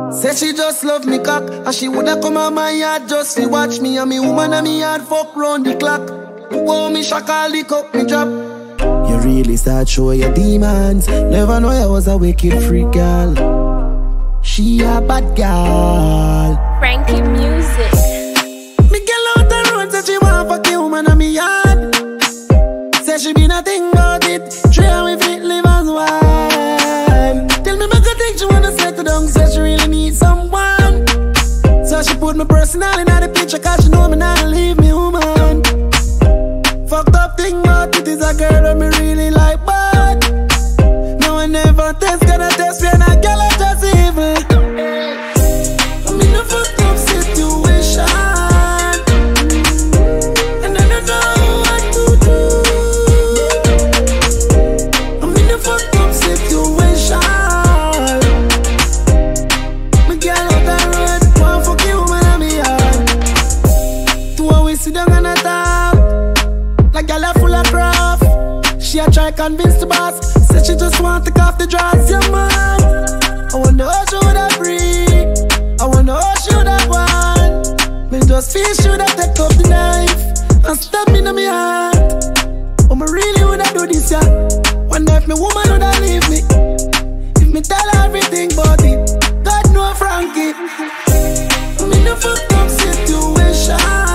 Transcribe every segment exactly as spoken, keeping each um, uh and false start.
Say she just love me cock, and she woulda come on my yard just to watch me and me woman and me yard fuck round the clock. Whoa, me shock all the cup me drop. You really start show your demons. Never know I was a wicked freak girl. She a bad girl. Frankie Music. Me girl out the road say she want fuck you woman and me yard. Say she be nothing about it. Try we fit live as one. Tell me make a think she wanna settle down. Say she really need someone. So she put my personality in the picture, cause she know me not leave me woman. Fucked up thing about it is a girl that me really like, but no one never test, gonna test me and a girl I just evil. I'm in a fucked up situation, and I don't know what to do. I'm in a fucked up situation. My girl out the road, one fuck you woman and me hard. To always sit down and a talk like girl a full of craft. She a try convince the boss. Said she just want to take off the drawers, yeah man. I wonder how she woulda breathe. I wonder how she woulda gone. Me just feel she woulda take up the knife and stab me in my heart. Oh, me really woulda do this, yeah. Wonder if me woman woulda leave me. If me tell her everything about it, God know Frankie. I'm in a fucked up situation.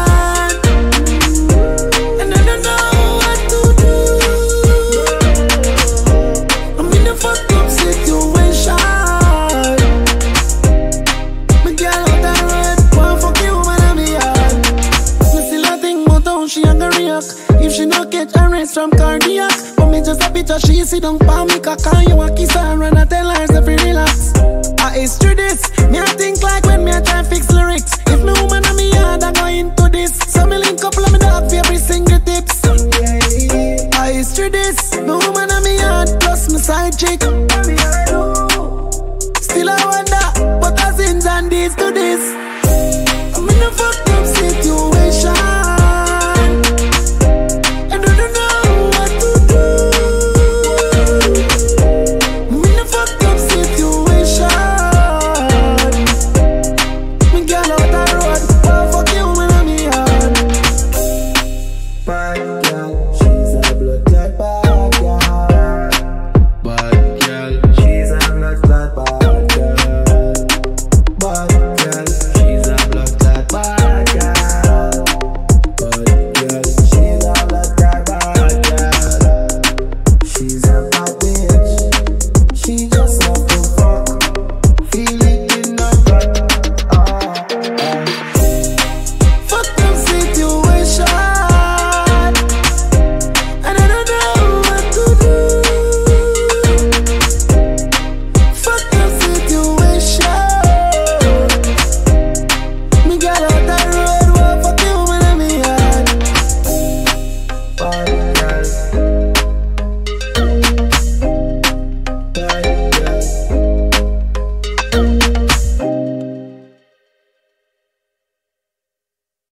If she no get arrest from cardiac, but me just a picture she sit down pa me cock and you a kiss her and run a tell her to free relax. I history this, me I think like when me a try fix lyrics. If me woman and me yard I go into this, so me link couple of me dog for every single tips. I history this, me woman and me yard plus me side chick. Still I wonder, but I sins and this to this.